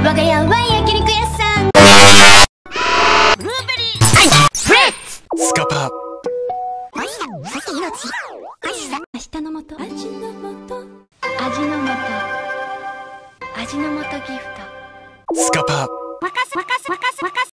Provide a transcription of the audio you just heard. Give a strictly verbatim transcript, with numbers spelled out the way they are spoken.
我が家は焼肉屋さん。ブルーベリーフレッツスカパー。 おいしさ、そして命。おいしさ、明日のもと。味のもと。味のもと。味のもとギフト。 スカパー。 わかすわかすわかすわかす。